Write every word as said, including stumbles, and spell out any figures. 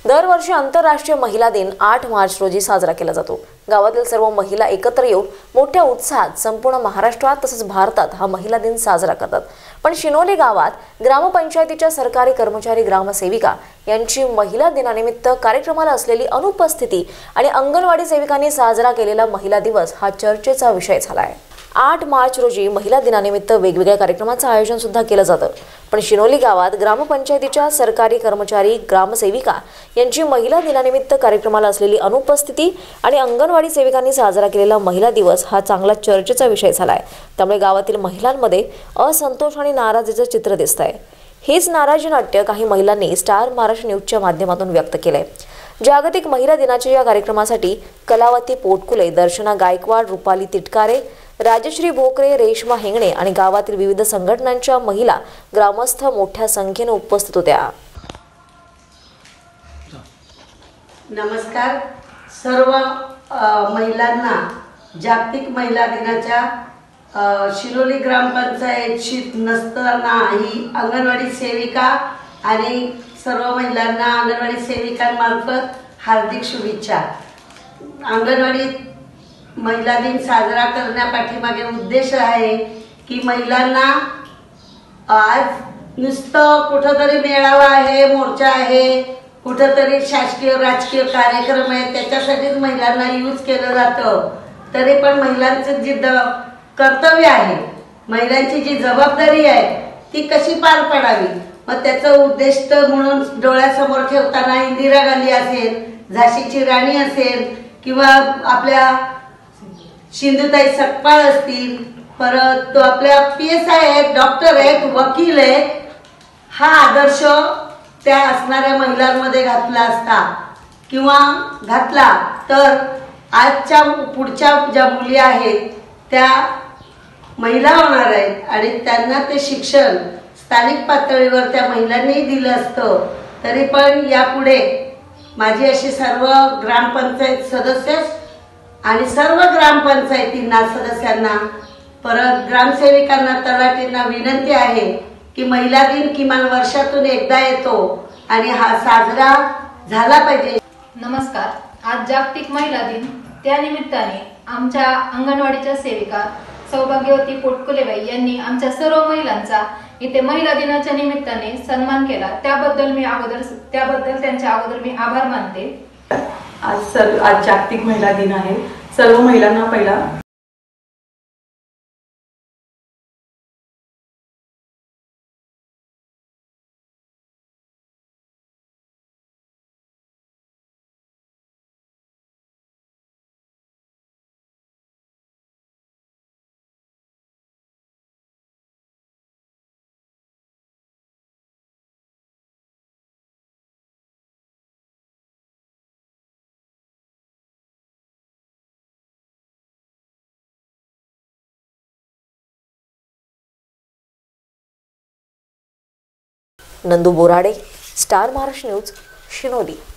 दरवर्षी आंतरराष्ट्रीय महिला दिन आठ मार्च रोजी साजरा केला जातो। गावातील सर्व महिला एकत्र येऊन मोठ्या उत्साहात संपूर्ण महाराष्ट्रात तसेच भारतात हा महिला दिन साजरा करतात। पण शिनोली गावात ग्रामपंचायतीच्या सरकारी कर्मचारी ग्रामसेविका यांची महिला दिनानिमित्त कार्यक्रमाला असलेली अनुपस्थिती आणि अंगणवाडी सेविकांनी साजरा केलेला महिला दिवस हा चर्चेचा विषय झाला आहे। आठ मार्च रोजी महिला दिनानिमित्त वेगवेगळ्या कार्यक्रमांचं आयोजन सुद्धा केलं जातं। पण शिनोली गावात ग्रामपंचायतीच्या सरकारी कर्मचारी ग्रामसेविका यांची महिला दिनानिमित्त कार्यक्रमाला असलेली अनुपस्थिती आणि अंगणवाडी सेविकांनी साजरा केलेला महिला दिवस हा चांगला चर्चेचा विषय झाला आहे। त्यामुळे गावातील महिलांमध्ये असंतोष आणि नाराजीचं चित्र दिसतंय। हेच नाराजी नाट्य काही महिलांनी स्टार महाराष्ट्र न्यूजच्या माध्यमातून व्यक्त केलंय। जागतिक महिला दिनाच्या या कार्यक्रमासाठी कलावती पोटकुले, दर्शना गायकवाड, रुपाली तिटकारे, राजश्री भोकरे, रेश्मा हेंगणे आणि गावातील विविध संघटनांच्या महिला ग्रामस्थ मोठ्या संख्येने उपस्थित होत्या। नमस्कार सर्व महिलांना जागतिक महिला दिनाच्या शिनोली ग्रामपंचायतची नसताना ही अंगणवाडी सेविका आणि सर्व महिलांना अंगणवाडी सेविकांमार्फत हार्दिक शुभेच्छा। अंगणवाडी महिला दिन साजरा करण्यापाठीमागे उद्देश आहे की महिलांना आज नुसतं कुठंतरी मेळावा आहे, मोर्चा आहे, कुठंतरी शासकीय राजकीय कार्यक्रम आहे त्याच्यासाठीच महिलांना यूज केलं जातं। तरी पण महिलांचं जी कर्तव्य आहे, महिलांची जी जबाबदारी आहे ती कशी पार पडावी मग त्याचा उद्दिष्ट म्हणून डोळ्यासमोर ठेवताना इंदिरा गांधी असेल, झाशीची राणी असेल किंवा आपल्या सिंधुताई सकपाळ असतील, परत तो आपल्या पी एस आय आहेत, डॉक्टर आहेत, वकील आहेत, हा आदर्श त्या असणाऱ्या महिलांमध्ये घातला असता किंवा घातला तर आजच्या पुढच्या ज्या मुली आहेत त्या महिला होणार आहेत आणि त्यांना ते शिक्षण स्थानिक पातळीवर त्या महिलांनी दिलं असतं। तरी पण यापुढे माझी अशी सर्व ग्रामपंचायत सदस्य आणि सर्व ग्रामपंचायतींना सदस्यांना परत ग्रामसेविकांना तलाठींना विनंती आहे की महिला दिन किमान वर्षातून एकदा येतो आणि हा साजरा झाला पाहिजे। नमस्कार, आज जागतिक महिला दिन, त्या निमित्ताने आमच्या अंगणवाडीच्या सेविका सौभाग्यवती पोटकुलेबाई यांनी आमच्या सर्व महिलांचा इथे महिला दिनाच्या निमित्ताने सन्मान केला। त्याबद्दल मी अगोदर त्याबद्दल त्यांच्या अगोदर मी आभार मानते। आज सर्व आज जागतिक महिला दिन आहे। सर्व महिलांना पहिला नंदू बोराडे, स्टार महाराष्ट्र न्यूज, शिनोली।